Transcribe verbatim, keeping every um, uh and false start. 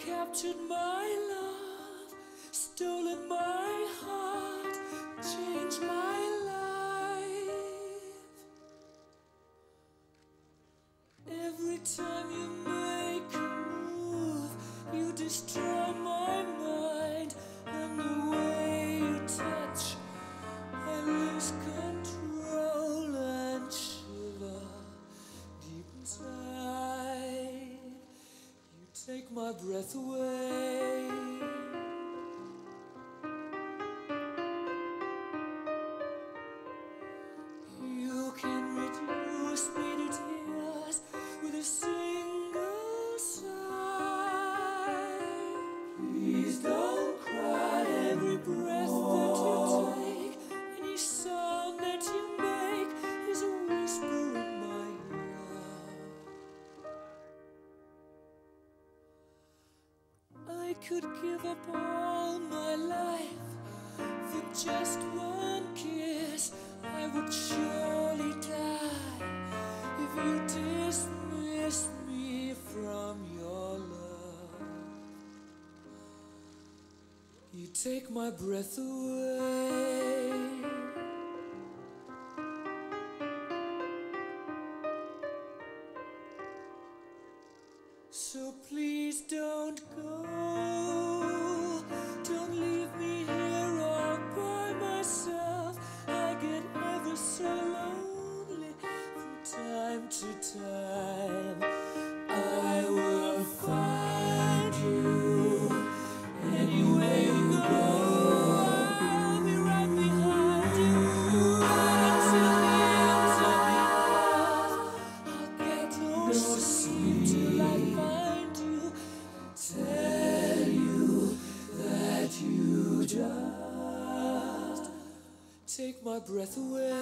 captured my love, stolen my heart, changed my life. Every time you make a move, you destroy my mind, and the way you touch, I lose control and shiver deep inside. You take my breath away. You can reduce me to tears with a single sigh. Please don't cry. Every breath that you take, any sound that you make is a whisper in my ear. I could give up all my life for just one kiss. I would surely die if you dismiss me from your love. You take my breath away. So please don't go. Don't leave me here all by myself. I get ever so lonely from time to time. I will find you anywhere you go. I'll be right behind you until the ends of the earth. I'll get no sleep till I find you, tell you that you just take my breath away.